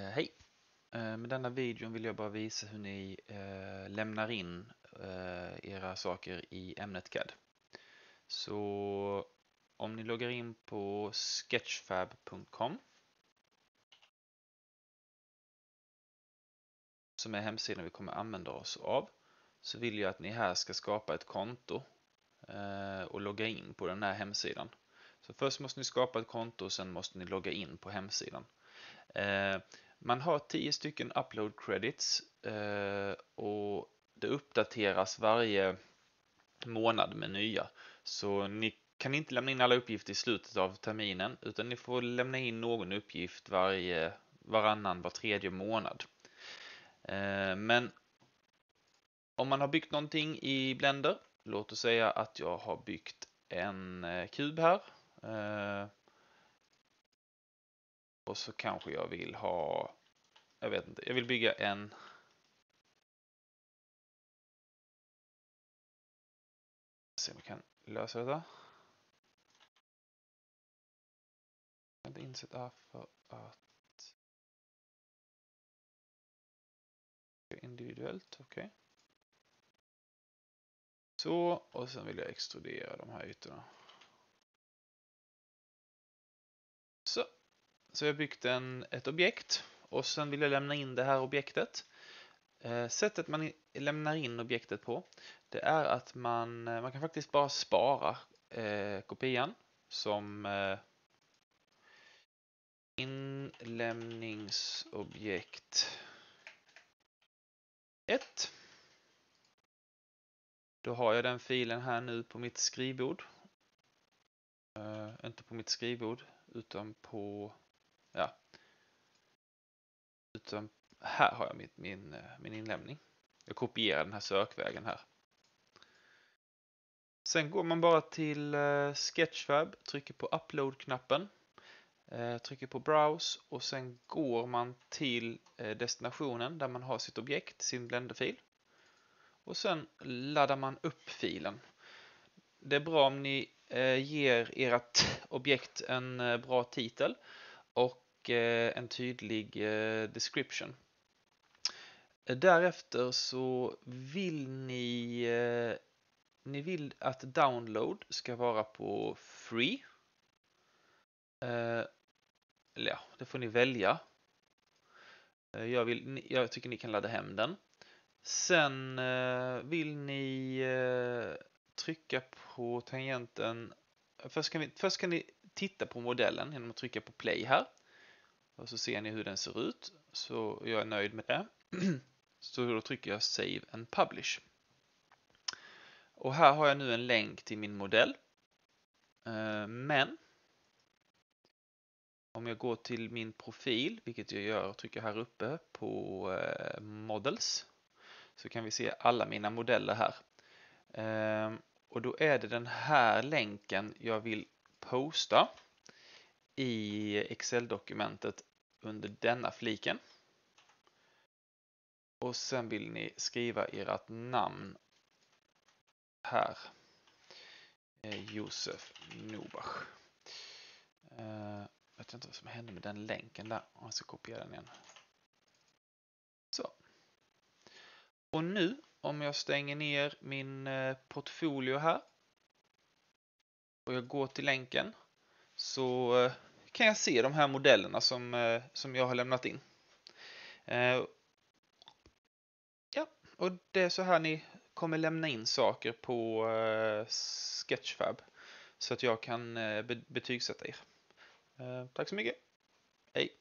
Hej! Med denna videon vill jag bara visa hur ni lämnar in era saker i ämnet CAD. Så om ni loggar in på sketchfab.com, som är hemsidan vi kommer använda oss av, så vill jag att ni här ska skapa ett konto och logga in på den här hemsidan. Så först måste ni skapa ett konto och sen måste ni logga in på hemsidan. Man har 10 stycken upload credits och det uppdateras varje månad med nya. Så ni kan inte lämna in alla uppgifter i slutet av terminen, utan ni får lämna in någon uppgift var tredje månad. Men om man har byggt någonting i Blender, låt oss säga att jag har byggt en kub här. Och så kanske jag vill ha, jag vet inte, jag vill bygga en se om vi kan lösa detta. Jag har inte insett för att individuellt, okej. Så, och sen vill jag extrudera de här ytorna. Så jag har byggt ett objekt och sen vill jag lämna in det här objektet. Sättet man lämnar in objektet på, det är att man kan faktiskt bara spara kopian som inlämningsobjekt 1. Då har jag den filen här nu på mitt skrivbord. Inte på mitt skrivbord, utan på, ja. Utan här har jag min inlämning. Jag kopierar den här sökvägen här. Sen går man bara till Sketchfab, trycker på upload-knappen, trycker på browse och sen går man till destinationen där man har sitt objekt, sin Blender-fil. Och sen laddar man upp filen. Det är bra om ni ger ert objekt en bra titel och en tydlig description. Därefter så vill ni vill att download ska vara på free. Ja, det får ni välja. Jag tycker ni kan ladda hem den. Sen vill ni trycka på tangenten. Först kan ni titta på modellen genom att trycka på play här. Och så ser ni hur den ser ut. Så jag är nöjd med det. Så då trycker jag Save and Publish. Och här har jag nu en länk till min modell. Men om jag går till min profil, vilket jag gör och trycker här uppe på Models, så kan vi se alla mina modeller här. Och då är det den här länken jag vill posta i Excel-dokumentet under denna fliken. Och sen vill ni skriva ert namn här. Josef Nobach. Jag vet inte vad som hände med den länken där. Jag ska kopiera den igen. Så. Och nu, om jag stänger ner min portfolio här och jag går till länken, så kan jag se de här modellerna som jag har lämnat in. Ja, och det är så här ni kommer lämna in saker på Sketchfab så att jag kan betygsätta er. Tack så mycket. Hej!